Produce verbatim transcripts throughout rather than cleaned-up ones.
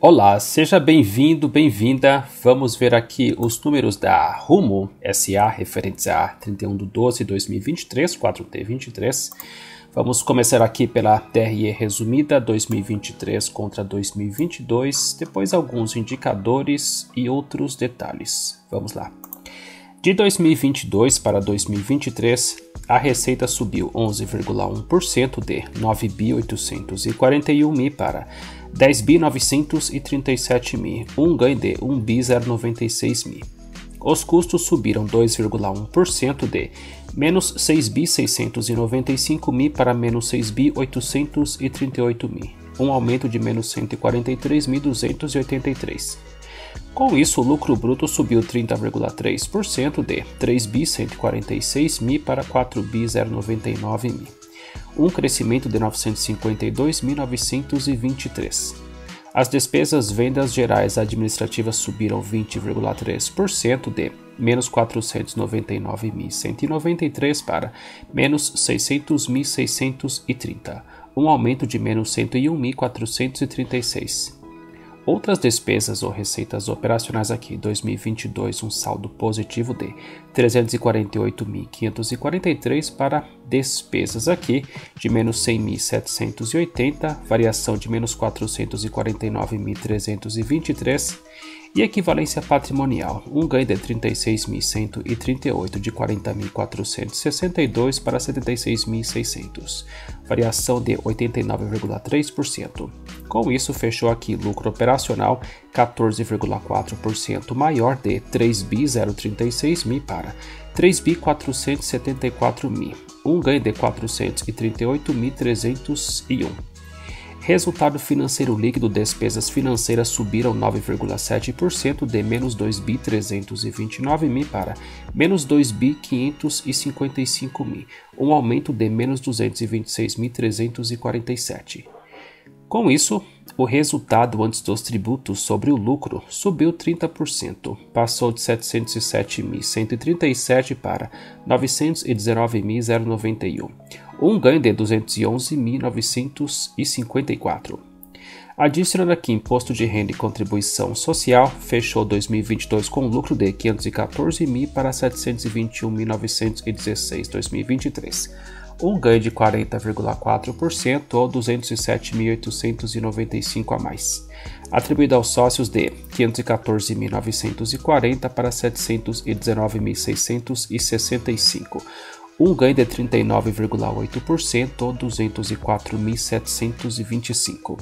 Olá, seja bem-vindo, bem-vinda. Vamos ver aqui os números da Rumo S A referentes a trinta e um de doze de dois mil e vinte e três, quatro T vinte e três. Vamos começar aqui pela T R E resumida dois mil e vinte e três contra dois mil e vinte e dois, depois alguns indicadores e outros detalhes. Vamos lá. De dois mil e vinte e dois para dois mil e vinte e três, a receita subiu onze vírgula um por cento de nove bilhões oitocentos e quarenta e um mil para dez bilhões novecentos e trinta e sete mil, um ganho de um bilhão noventa e seis mil. Os custos subiram dois vírgula um por cento de menos seis bilhões seiscentos e noventa e cinco mil para menos seis bilhões oitocentos e trinta e oito mil, um aumento de menos cento e quarenta e três mil duzentos e oitenta e três. Com isso, o lucro bruto subiu trinta vírgula três por cento de três bilhões cento e quarenta e seis mil para quatro bilhões noventa e nove mil, um crescimento de novecentos e cinquenta e dois mil novecentos e vinte e três. As despesas vendas gerais administrativas subiram vinte vírgula três por cento de menos quatrocentos e noventa e nove mil cento e noventa e três para menos seiscentos mil seiscentos e trinta, um aumento de menos cento e um mil quatrocentos e trinta e seis. Outras despesas ou receitas operacionais aqui, dois mil e vinte e dois, um saldo positivo de trezentos e quarenta e oito mil quinhentos e quarenta e três para despesas aqui de menos cem mil setecentos e oitenta, variação de menos quatrocentos e quarenta e nove mil trezentos e vinte e três e equivalência patrimonial, um ganho de trinta e seis mil cento e trinta e oito de quarenta mil quatrocentos e sessenta e dois para setenta e seis mil e seiscentos, variação de oitenta e nove vírgula três por cento. Com isso, fechou aqui lucro operacional quatorze vírgula quatro por cento maior de três bilhões trinta e seis mil para três bilhões quatrocentos e setenta e quatro mil, um ganho de quatrocentos e trinta e oito mil trezentos e um. Resultado financeiro líquido, despesas financeiras subiram nove vírgula sete por cento de menos dois bilhões trezentos e vinte e nove mil para menos dois bilhões quinhentos e cinquenta e cinco mil, um aumento de menos duzentos e vinte e seis mil trezentos e quarenta e sete. Com isso, o resultado antes dos tributos sobre o lucro subiu trinta por cento, passou de setecentos e sete mil cento e trinta e sete para novecentos e dezenove mil noventa e um, um ganho de duzentos e onze mil novecentos e cinquenta e quatro. Adicionando aqui imposto de renda e contribuição social, fechou dois mil e vinte e dois com um lucro de quinhentos e quatorze mil para setecentos e vinte e um mil novecentos e dezesseis em dois mil e vinte e três. Um ganho de quarenta vírgula quatro por cento ou duzentos e sete mil oitocentos e noventa e cinco a mais, atribuído aos sócios de quinhentos e quatorze mil novecentos e quarenta para setecentos e dezenove mil seiscentos e sessenta e cinco, um ganho de trinta e nove vírgula oito por cento ou duzentos e quatro mil setecentos e vinte e cinco.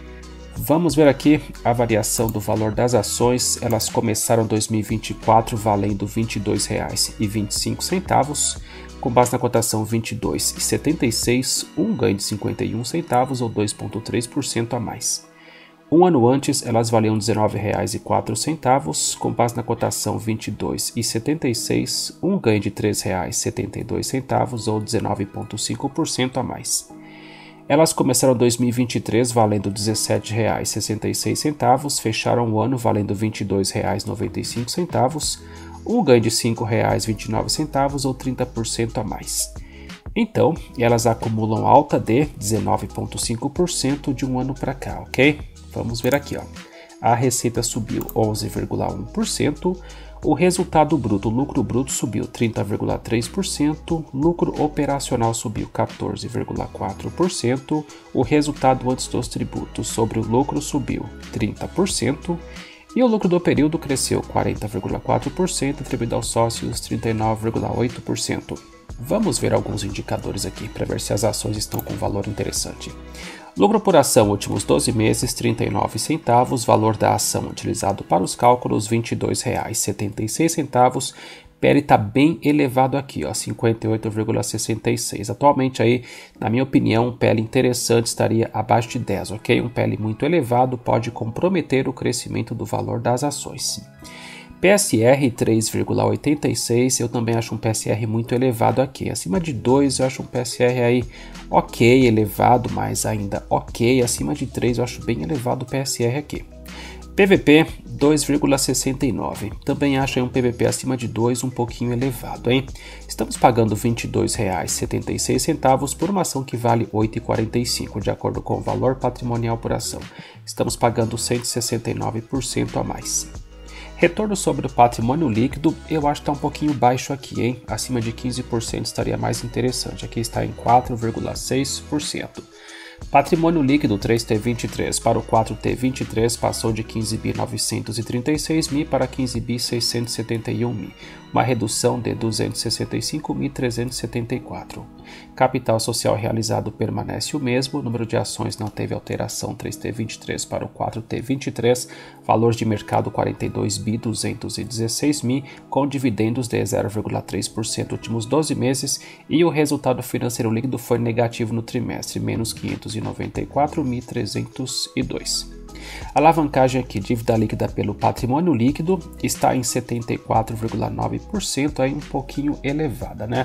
Vamos ver aqui a variação do valor das ações. Elas começaram dois mil e vinte e quatro valendo vinte e dois reais e vinte e cinco centavos, com base na cotação vinte e dois reais e setenta e seis centavos, um ganho de cinquenta e um centavos ou dois vírgula três por cento a mais. Um ano antes, elas valiam dezenove reais e quatro centavos, com base na cotação vinte e dois reais e setenta e seis centavos, um ganho de três reais e setenta e dois centavos ou dezenove vírgula cinco por cento a mais. Elas começaram dois mil e vinte e três valendo dezessete reais e sessenta e seis centavos, fecharam o ano valendo vinte e dois reais e noventa e cinco centavos, um ganho de cinco reais e vinte e nove centavos ou trinta por cento a mais. Então, elas acumulam alta de dezenove vírgula cinco por cento de um ano para cá, ok? Vamos ver aqui, ó. A receita subiu onze vírgula um por cento, o resultado bruto, o lucro bruto subiu trinta vírgula três por cento, lucro operacional subiu quatorze vírgula quatro por cento, o resultado antes dos tributos sobre o lucro subiu trinta por cento e o lucro do período cresceu quarenta vírgula quatro por cento, atribuído aos sócios trinta e nove vírgula oito por cento. Vamos ver alguns indicadores aqui para ver se as ações estão com valor interessante. Lucro por ação últimos doze meses, trinta e nove centavos, valor da ação utilizado para os cálculos, vinte e dois reais e setenta e seis centavos. P L está bem elevado aqui, ó, cinquenta e oito vírgula sessenta e seis. Atualmente aí, na minha opinião, um P L interessante estaria abaixo de dez, ok? Um P L muito elevado pode comprometer o crescimento do valor das ações. P S R três vírgula oitenta e seis, eu também acho um P S R muito elevado aqui. Acima de dois eu acho um P S R aí ok, elevado, mas ainda ok. Acima de três eu acho bem elevado o P S R aqui. P V P dois vírgula sessenta e nove, também acho aí um P V P acima de dois um pouquinho elevado, hein? Estamos pagando vinte e dois reais e setenta e seis centavos por uma ação que vale oito reais e quarenta e cinco centavos, de acordo com o valor patrimonial por ação. Estamos pagando cento e sessenta e nove por cento a mais. Retorno sobre o patrimônio líquido, eu acho que está um pouquinho baixo aqui, hein? Acima de quinze por cento estaria mais interessante, aqui está em quatro vírgula seis por cento. Patrimônio líquido três T vinte e três para o quatro T vinte e três passou de quinze bi novecentos e trinta e seis mil para quinze bi seiscentos e setenta e um mil, uma redução de duzentos e sessenta e cinco mil trezentos e setenta e quatro. Capital social realizado permanece o mesmo, o número de ações não teve alteração, três T vinte e três para o quatro T vinte e três, valor de mercado quarenta e dois bi duzentos e dezesseis mil, com dividendos de zero vírgula três por cento nos últimos doze meses, e o resultado financeiro líquido foi negativo no trimestre, menos quinhentos e noventa e quatro mil trezentos e dois. Alavancagem aqui, dívida líquida pelo patrimônio líquido, está em setenta e quatro vírgula nove por cento, aí um pouquinho elevada, né?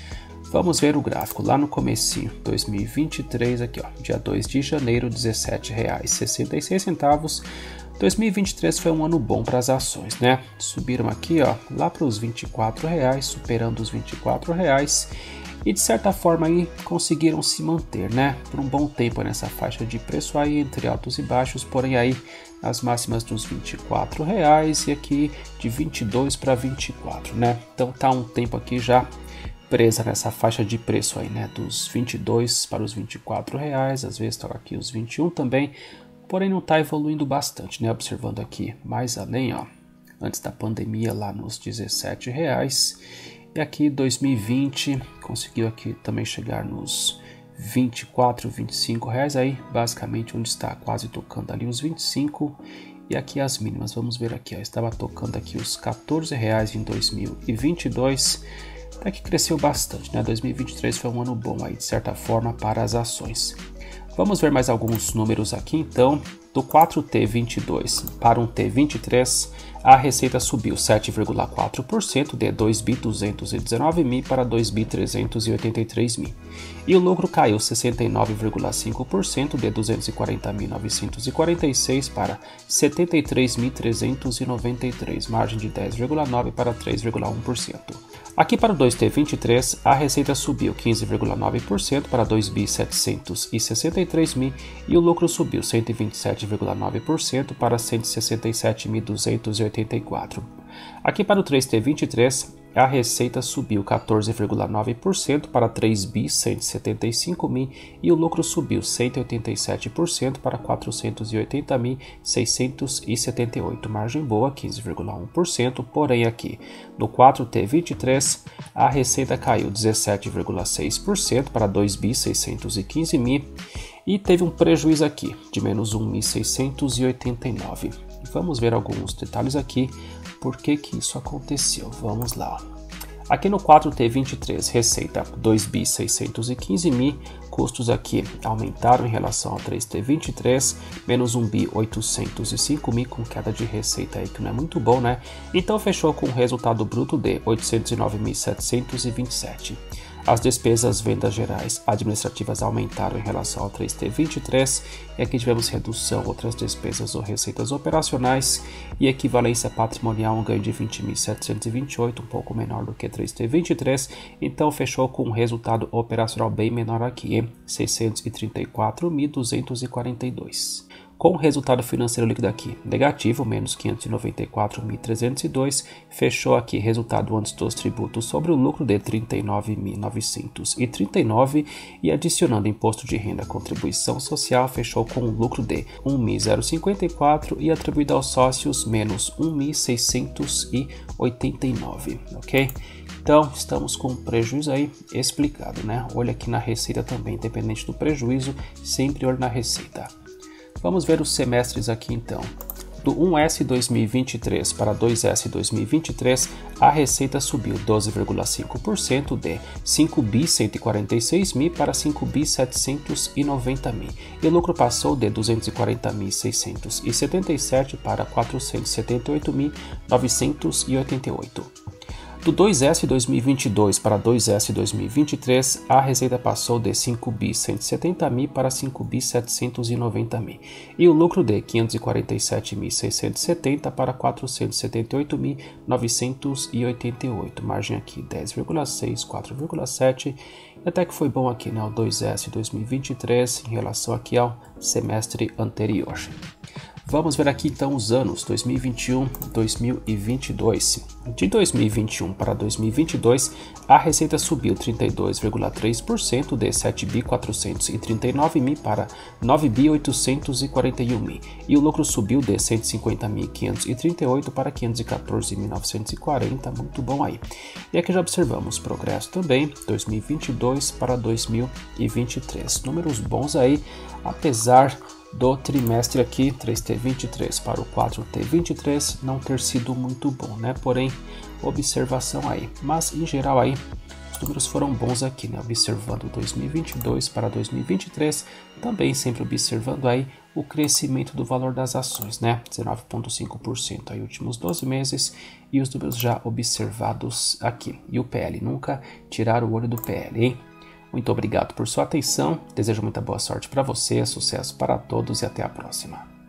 Vamos ver o gráfico lá no comecinho, dois mil e vinte e três, aqui ó, dia dois de janeiro, dezessete reais e sessenta e seis centavos. dois mil e vinte e três foi um ano bom para as ações, né? Subiram aqui ó, lá para os vinte e quatro reais, superando os vinte e quatro reais. E de certa forma aí conseguiram se manter, né, por um bom tempo nessa faixa de preço aí entre altos e baixos, porém aí as máximas dos vinte e quatro reais e aqui de vinte e dois para vinte e quatro, né? Então tá um tempo aqui já presa nessa faixa de preço aí, né, dos vinte e dois para os vinte e quatro reais, às vezes tá aqui os vinte e um também, porém não tá evoluindo bastante, né? Observando aqui mais além, ó, antes da pandemia lá nos dezessete reais. E aqui dois mil e vinte conseguiu aqui também chegar nos vinte e quatro, vinte e cinco reais, aí basicamente onde está quase tocando ali os vinte e cinco. E aqui as mínimas, vamos ver aqui, ó, estava tocando aqui os quatorze reais em dois mil e vinte e dois, até que cresceu bastante, né? dois mil e vinte e três foi um ano bom aí de certa forma para as ações. Vamos ver mais alguns números aqui então. Do quatro T vinte e dois para um T vinte e três, a receita subiu sete vírgula quatro por cento, de dois bi duzentos e dezenove mil para dois bi trezentos e oitenta e três mil. E o lucro caiu sessenta e nove vírgula cinco por cento, de duzentos e quarenta mil novecentos e quarenta e seis para setenta e três mil trezentos e noventa e três, margem de dez vírgula nove por cento para três vírgula um por cento. Aqui para o dois T vinte e três, a receita subiu quinze vírgula nove por cento para dois bi setecentos e sessenta e três mil e o lucro subiu cento e vinte e sete vírgula nove por cento para cento e sessenta e sete mil duzentos e oitenta e quatro. Aqui para o três T vinte e três, a receita subiu quatorze vírgula nove por cento para três bi cento e setenta e cinco mil e o lucro subiu cento e oitenta e sete por cento para quatrocentos e oitenta mil seiscentos e setenta e oito, margem boa quinze vírgula um por cento, porém aqui no quatro T vinte e três a receita caiu dezessete vírgula seis por cento para dois bi seiscentos e quinze mil e teve um prejuízo aqui de menos um mil seiscentos e oitenta e nove. Vamos ver alguns detalhes aqui, por que que isso aconteceu, vamos lá. Aqui no quatro T vinte e três, receita dois bi seiscentos e quinze mil, custos aqui aumentaram em relação ao três T vinte e três, menos um bi oitocentos e cinco mil, com queda de receita aí que não é muito bom, né? Então fechou com um resultado bruto de oitocentos e nove mil setecentos e vinte e sete. As despesas vendas gerais administrativas aumentaram em relação ao três T vinte e três e aqui tivemos redução, outras despesas ou receitas operacionais e equivalência patrimonial, um ganho de vinte mil setecentos e vinte e oito, um pouco menor do que três T vinte e três, então fechou com um resultado operacional bem menor aqui, hein? seiscentos e trinta e quatro mil duzentos e quarenta e dois. Com o resultado financeiro líquido aqui negativo, menos quinhentos e noventa e quatro mil trezentos e dois, fechou aqui resultado antes dos tributos sobre o lucro de trinta e nove mil novecentos e trinta e nove e adicionando imposto de renda, contribuição social, fechou com um lucro de um mil e cinquenta e quatro e atribuído aos sócios menos um mil seiscentos e oitenta e nove, ok? Então, estamos com um prejuízo aí explicado, né? Olha aqui na receita também, independente do prejuízo, sempre olha na receita. Vamos ver os semestres aqui então. Do um S dois mil e vinte e três para dois S dois mil e vinte e três, a receita subiu doze vírgula cinco por cento, de cinco bi cento e quarenta e seis mil para cinco bi setecentos e noventa mil, e o lucro passou de duzentos e quarenta mil seiscentos e setenta e sete para quatrocentos e setenta e oito mil novecentos e oitenta e oito. Do dois S dois mil e vinte e dois para dois S dois mil e vinte e três, a receita passou de cinco bi cento e setenta mil para cinco bi setecentos e noventa mil e o lucro de quinhentos e quarenta e sete mil seiscentos e setenta para quatrocentos e setenta e oito mil novecentos e oitenta e oito, margem aqui dez vírgula seis, quatro vírgula sete, até que foi bom aqui, né, o dois S dois mil e vinte e três em relação aqui ao semestre anterior. Vamos ver aqui então os anos dois mil e vinte e um e dois mil e vinte e dois. De dois mil e vinte e um para dois mil e vinte e dois, a receita subiu trinta e dois vírgula três por cento de sete bi quatrocentos e trinta e nove mil para nove bi oitocentos e quarenta e um mil e o lucro subiu de cento e cinquenta mil quinhentos e trinta e oito para quinhentos e quatorze mil novecentos e quarenta, muito bom aí. E aqui já observamos progresso também, dois mil e vinte e dois para dois mil e vinte e três. Números bons aí, apesar do trimestre aqui, três T vinte e três para o quatro T vinte e três não ter sido muito bom, né? Porém, observação aí. Mas, em geral aí, os números foram bons aqui, né? Observando dois mil e vinte e dois para dois mil e vinte e três, também sempre observando aí o crescimento do valor das ações, né? dezenove vírgula cinco por cento aí últimos doze meses e os números já observados aqui. E o P L, nunca tirar o olho do P L, hein? Muito obrigado por sua atenção, desejo muita boa sorte para você, sucesso para todos e até a próxima.